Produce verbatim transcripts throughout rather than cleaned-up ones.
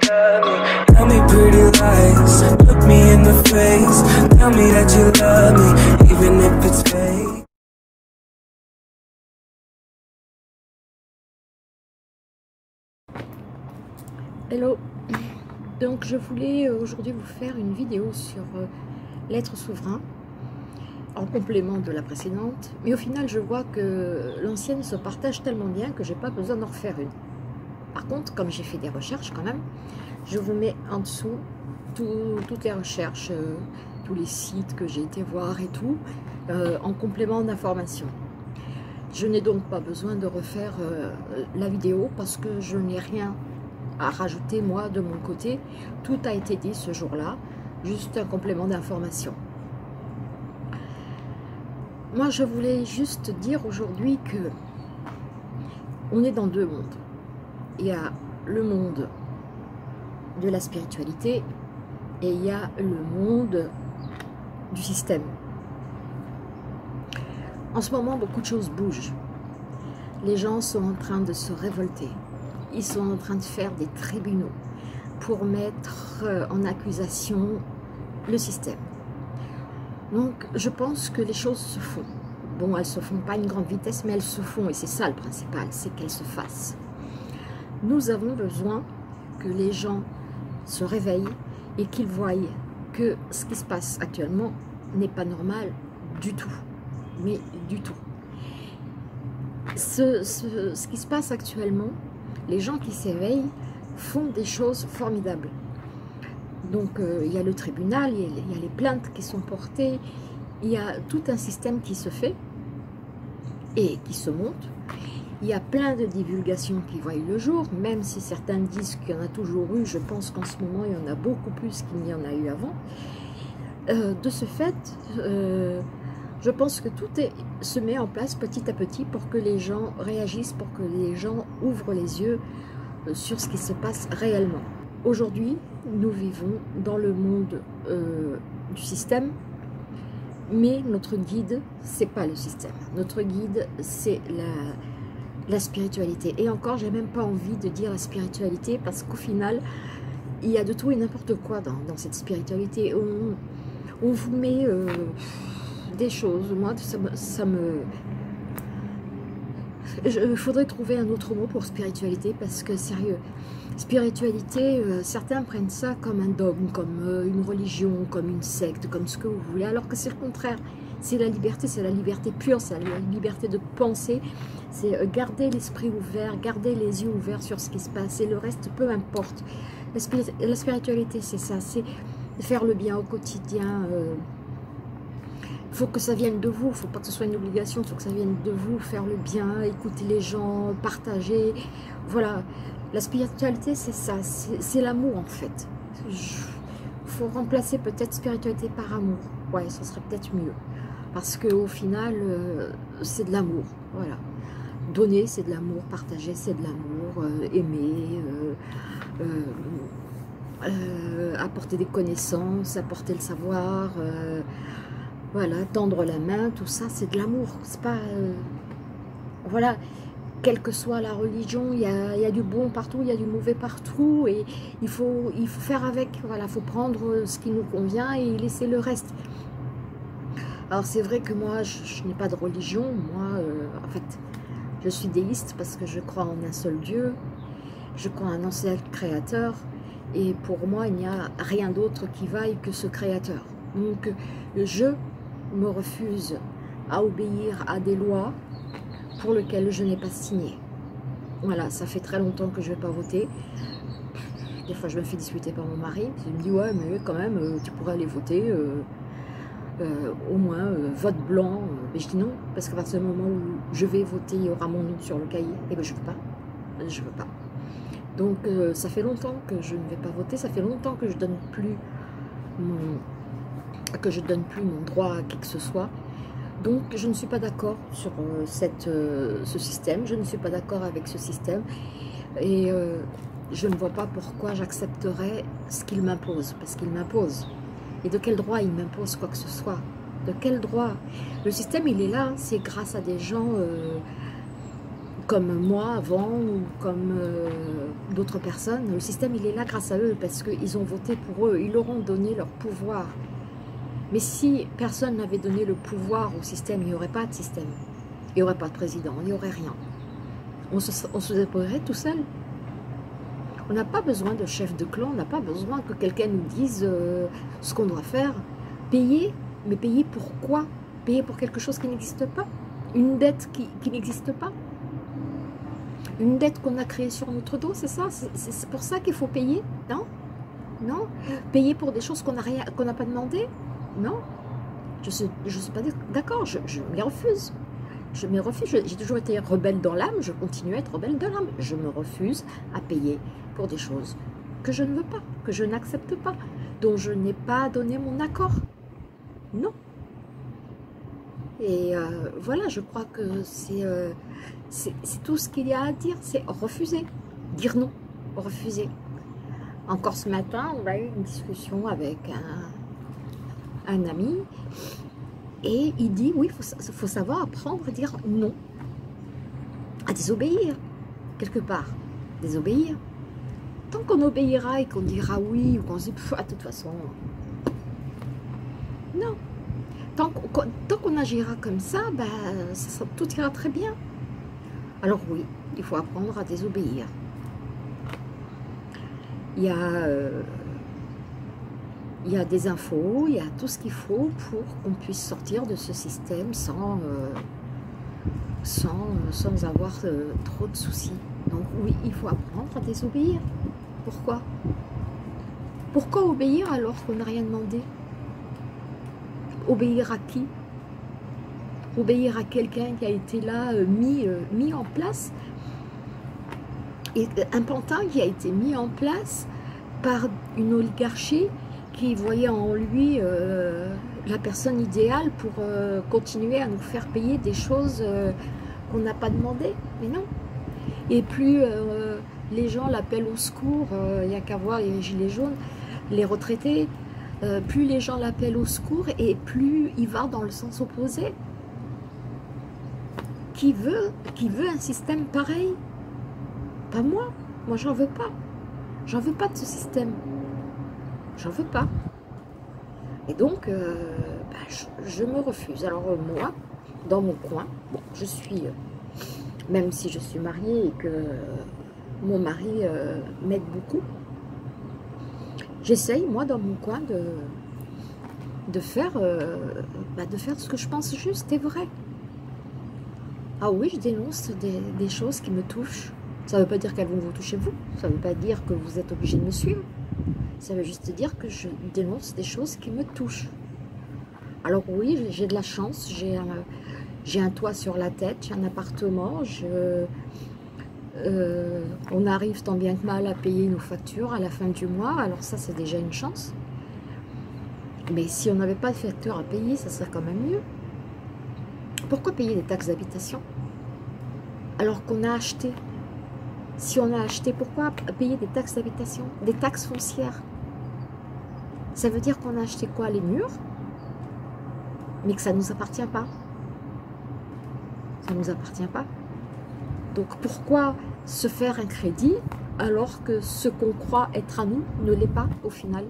love me. Tell me pretty lies, look me in the face. Tell me that you love me, even if it's fake. Hello, donc je voulais aujourd'hui vous faire une vidéo sur euh, l'être souverain en complément de la précédente, mais au final je vois que l'ancienne se partage tellement bien que j'ai pas besoin d'en refaire une. Par contre, comme j'ai fait des recherches quand même, je vous mets en dessous tout, toutes les recherches, euh, tous les sites que j'ai été voir et tout, euh, en complément d'information. Je n'ai donc pas besoin de refaire euh, la vidéo parce que je n'ai rien à rajouter moi de mon côté. Tout a été dit ce jour-là, juste un complément d'information. Moi je voulais juste dire aujourd'hui que on est dans deux mondes. Il y a le monde de la spiritualité et il y a le monde du système. En ce moment, beaucoup de choses bougent. Les gens sont en train de se révolter. Ils sont en train de faire des tribunaux pour mettre en accusation le système. Donc, je pense que les choses se font. Bon, elles se font pas à une grande vitesse, mais elles se font. Et c'est ça le principal, c'est qu'elles se fassent. Nous avons besoin que les gens se réveillent et qu'ils voient que ce qui se passe actuellement n'est pas normal du tout. Mais du tout. Ce, ce, ce qui se passe actuellement, les gens qui s'éveillent font des choses formidables. Donc euh, il y a le tribunal, il y a, il y a les plaintes qui sont portées, il y a tout un système qui se fait et qui se monte. Il y a plein de divulgations qui voient le jour, même si certains disent qu'il y en a toujours eu, je pense qu'en ce moment il y en a beaucoup plus qu'il n'y en a eu avant. Euh, de ce fait, euh, je pense que tout est, se met en place petit à petit pour que les gens réagissent, pour que les gens ouvrent les yeux sur ce qui se passe réellement. Aujourd'hui, nous vivons dans le monde euh, du système, mais notre guide, c'est pas le système. Notre guide, c'est la, la spiritualité. Et encore, j'ai même pas envie de dire la spiritualité parce qu'au final, il y a de tout et n'importe quoi dans, dans cette spiritualité. On, on vous met euh, des choses. Moi, ça me... Ça me il faudrait trouver un autre mot pour spiritualité parce que, sérieux, spiritualité, euh, certains prennent ça comme un dogme, comme euh, une religion, comme une secte, comme ce que vous voulez, alors que c'est le contraire. C'est la liberté, c'est la liberté pure, c'est la liberté de penser, c'est euh, garder l'esprit ouvert, garder les yeux ouverts sur ce qui se passe et le reste, peu importe. La, spiri la spiritualité, c'est ça, c'est faire le bien au quotidien. Euh, Il faut que ça vienne de vous, il ne faut pas que ce soit une obligation, il faut que ça vienne de vous, faire le bien, écouter les gens, partager. Voilà, la spiritualité c'est ça, c'est l'amour en fait. Il faut remplacer peut-être spiritualité par amour, ouais, ça serait peut-être mieux. Parce qu'au final, euh, c'est de l'amour, voilà. Donner c'est de l'amour, partager c'est de l'amour, euh, aimer, euh, euh, euh, apporter des connaissances, apporter le savoir, euh, voilà, tendre la main, tout ça, c'est de l'amour. C'est pas... Euh, voilà, quelle que soit la religion, il y a, il y a du bon partout, il y a du mauvais partout, et il faut, il faut faire avec, voilà, il faut prendre ce qui nous convient et laisser le reste. Alors c'est vrai que moi, je, je n'ai pas de religion, moi, euh, en fait, je suis déiste parce que je crois en un seul Dieu, je crois en un seul créateur, et pour moi, il n'y a rien d'autre qui vaille que ce créateur. Donc, je me refuse à obéir à des lois pour lesquelles je n'ai pas signé. Voilà, ça fait très longtemps que je ne vais pas voter. Des fois, je me fais discuter par mon mari. Il me dit, ouais, mais quand même, tu pourrais aller voter. Euh, euh, au moins, euh, vote blanc. Mais je dis non, parce qu'à partir du moment où je vais voter, il y aura mon nom sur le cahier. Et bien, je ne veux pas. Je ne veux pas. Donc, euh, ça fait longtemps que je ne vais pas voter. Ça fait longtemps que je ne donne plus mon... que je ne donne plus mon droit à qui que ce soit. Donc je ne suis pas d'accord sur euh, cette, euh, ce système, je ne suis pas d'accord avec ce système et euh, je ne vois pas pourquoi j'accepterais ce qu'il m'impose, parce qu'il m'impose. Et de quel droit il m'impose quoi que ce soit? De quel droit? Le système il est là, c'est grâce à des gens euh, comme moi avant ou comme euh, d'autres personnes. Le système, il est là grâce à eux parce qu'ils ont voté pour eux. Ils leur ont donné leur pouvoir. Mais si personne n'avait donné le pouvoir au système, il n'y aurait pas de système. Il n'y aurait pas de président, il n'y aurait rien. On se, on se débrouillerait tout seul. On n'a pas besoin de chef de clan, on n'a pas besoin que quelqu'un nous dise euh, ce qu'on doit faire. Payer, mais payer pour quoi? Payer pour quelque chose qui n'existe pas? Une dette qui, qui n'existe pas? Une dette qu'on a créée sur notre dos, c'est ça? C'est pour ça qu'il faut payer? Non? Non? Payer pour des choses qu'on n'a rien, qu'on n'a pas demandé? Non? Je ne suis, je suis pas d'accord, je, je me les refuse. Je me refuse, j'ai toujours été rebelle dans l'âme, je continue à être rebelle dans l'âme. Je me refuse à payer pour des choses que je ne veux pas, que je n'accepte pas, dont je n'ai pas donné mon accord. Non. Et euh, voilà, je crois que c'est euh, c'est tout ce qu'il y a à dire, c'est refuser, dire non, refuser. Encore ce matin, on a eu une discussion avec un, un ami, et il dit, oui, il faut, faut savoir apprendre à dire non, à désobéir, quelque part, désobéir. Tant qu'on obéira et qu'on dira oui, ou qu'on se dit, de toute façon, non. Tant qu'on qu'on agira comme ça, ben, ça, ça, tout ira très bien. Alors oui, il faut apprendre à désobéir. Il y a... Euh, Il y a des infos, il y a tout ce qu'il faut pour qu'on puisse sortir de ce système sans, euh, sans, sans avoir euh, trop de soucis. Donc oui, il faut apprendre à désobéir. Pourquoi? Pourquoi obéir alors qu'on n'a rien demandé? Obéir à qui? Obéir à quelqu'un qui a été là, euh, mis, euh, mis en place, et un pantin qui a été mis en place par une oligarchie qui voyait en lui euh, la personne idéale pour euh, continuer à nous faire payer des choses euh, qu'on n'a pas demandé. Mais non. Et plus euh, les gens l'appellent au secours, il euh, n'y a qu'à voir les gilets jaunes, les retraités, euh, plus les gens l'appellent au secours et plus il va dans le sens opposé. Qui veut, qui veut un système pareil? Pas moi. Moi, j'en veux pas. J'en veux pas de ce système. J'en veux pas. Et donc, euh, bah, je, je me refuse. Alors euh, moi, dans mon coin, bon, je suis, euh, même si je suis mariée et que euh, mon mari euh, m'aide beaucoup, j'essaye, moi, dans mon coin, de, de, faire, euh, bah, de faire ce que je pense juste et vrai. Ah oui, je dénonce des, des choses qui me touchent. Ça ne veut pas dire qu'elles vont vous toucher vous. Ça ne veut pas dire que vous êtes obligé de me suivre. Ça veut juste dire que je dénonce des choses qui me touchent. Alors oui, j'ai de la chance, j'ai un, j'ai un toit sur la tête, j'ai un appartement, je, euh, on arrive tant bien que mal à payer nos factures à la fin du mois, alors ça c'est déjà une chance. Mais si on n'avait pas de factures à payer, ça serait quand même mieux. Pourquoi payer des taxes d'habitation alors qu'on a acheté? Si on a acheté, pourquoi payer des taxes d'habitation, des taxes foncières? Ça veut dire qu'on a acheté quoi? Les murs, mais que ça ne nous appartient pas. Ça ne nous appartient pas. Donc pourquoi se faire un crédit alors que ce qu'on croit être à nous ne l'est pas au final?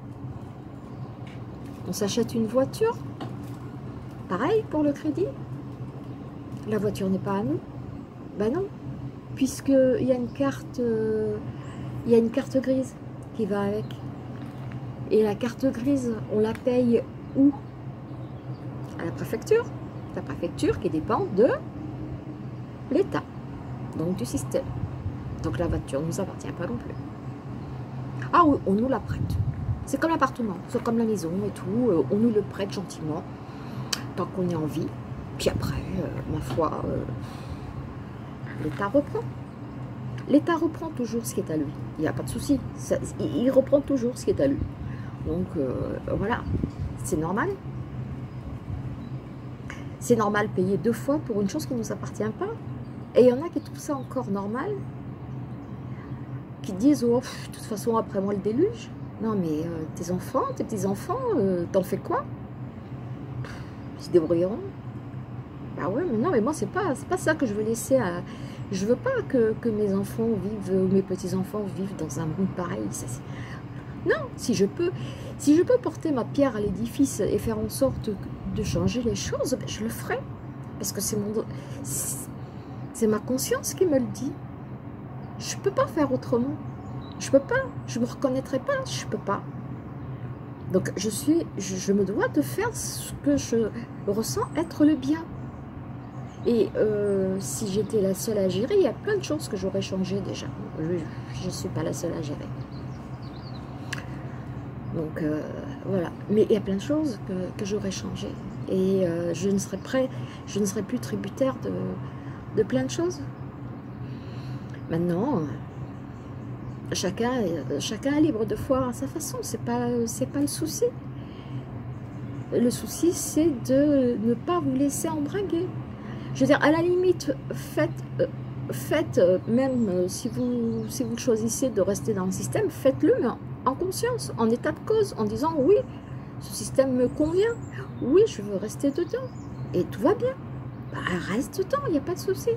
On s'achète une voiture, pareil pour le crédit. La voiture n'est pas à nous. Ben non. Puisqu'il y a une carte, euh, il y a une carte grise qui va avec. Et la carte grise, on la paye où? À la préfecture. La préfecture qui dépend de l'État, donc du système. Donc la voiture ne nous appartient pas non plus. Ah oui, on nous la prête. C'est comme l'appartement, c'est comme la maison et tout. Euh, on nous le prête gentiment, tant qu'on est en vie. Puis après, euh, ma foi... Euh, l'État reprend. L'État reprend toujours ce qui est à lui. Il n'y a pas de souci. Ça, il reprend toujours ce qui est à lui. Donc, euh, voilà. C'est normal. C'est normal de payer deux fois pour une chose qui ne nous appartient pas. Et il y en a qui trouvent ça encore normal. Qui disent, oh, pff, de toute façon, après moi, le déluge. Non, mais euh, tes enfants, tes petits-enfants, euh, t'en fais quoi? Ils se débrouilleront. Bah ouais, mais non, mais moi, c'est pas, c'est pas ça que je veux laisser à... Je veux pas que, que mes enfants vivent, ou mes petits-enfants vivent dans un monde pareil. Ça, non, si je peux, si je peux porter ma pierre à l'édifice et faire en sorte de changer les choses, ben je le ferai. Parce que c'est mon, c'est ma conscience qui me le dit. Je peux pas faire autrement. Je peux pas. Je me reconnaîtrai pas. Je peux pas. Donc je suis, je, je me dois de faire ce que je ressens être le bien. Et euh, si j'étais la seule à gérer, il y a plein de choses que j'aurais changé déjà. Je ne suis pas la seule à gérer. Donc euh, voilà. Mais il y a plein de choses que, que j'aurais changé. Et euh, je ne serais prêt, je ne serais plus tributaire de, de plein de choses. Maintenant, chacun, chacun est libre de voir à sa façon. C'est pas, c'est pas le souci. Le souci, c'est de ne pas vous laisser embringuer. Je veux dire, à la limite, faites, euh, faites euh, même euh, si, vous, si vous choisissez de rester dans le système, faites-le, mais en, en conscience, en état de cause, en disant oui, ce système me convient, oui, je veux rester dedans, et tout va bien. Bah, reste dedans, il n'y a pas de souci.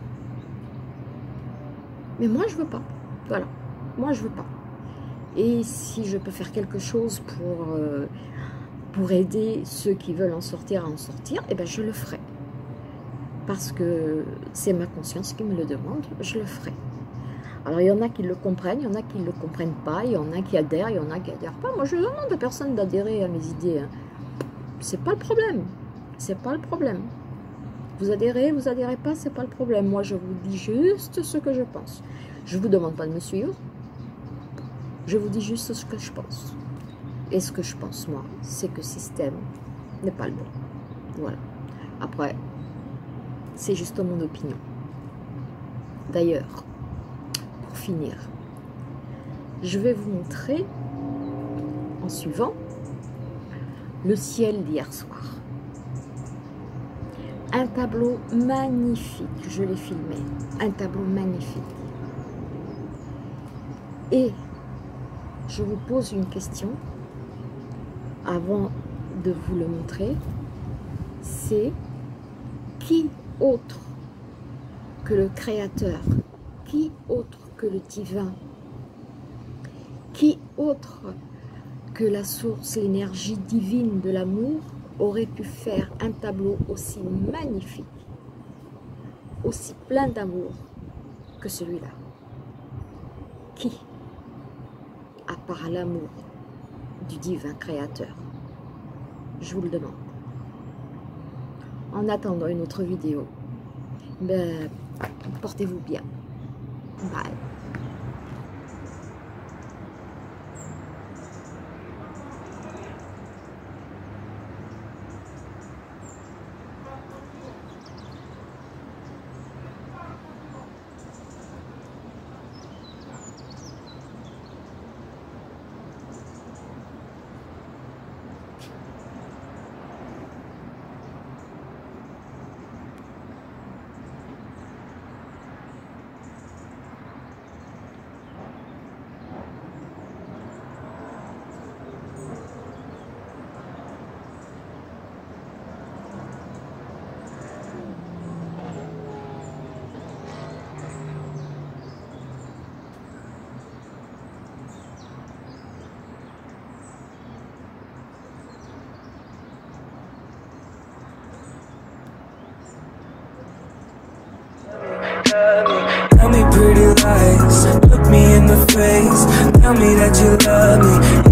Mais moi, je veux pas. Voilà, moi, je veux pas. Et si je peux faire quelque chose pour, euh, pour aider ceux qui veulent en sortir à en sortir, eh ben, je le ferai. Parce que c'est ma conscience qui me le demande, je le ferai. Alors, il y en a qui le comprennent, il y en a qui ne le comprennent pas, il y en a qui adhèrent, il y en a qui adhèrent pas. Moi, je ne demande à personne d'adhérer à mes idées. Hein. C'est pas le problème. C'est pas le problème. Vous adhérez, vous adhérez pas, c'est pas le problème. Moi, je vous dis juste ce que je pense. Je vous demande pas de me suivre. Je vous dis juste ce que je pense. Et ce que je pense, moi, c'est que le système n'est pas le bon. Voilà. Après, c'est juste mon opinion. D'ailleurs, pour finir, je vais vous montrer, en suivant, le ciel d'hier soir. Un tableau magnifique, je l'ai filmé, un tableau magnifique. Et je vous pose une question, avant de vous le montrer, c'est qui autre que le Créateur, qui autre que le divin, qui autre que la source, l'énergie divine de l'amour aurait pu faire un tableau aussi magnifique, aussi plein d'amour que celui-là? Qui, à part l'amour du divin Créateur? Je vous le demande. En attendant une autre vidéo, ben, portez-vous bien. Bye. Tell me pretty lies, look me in the face, tell me that you love me.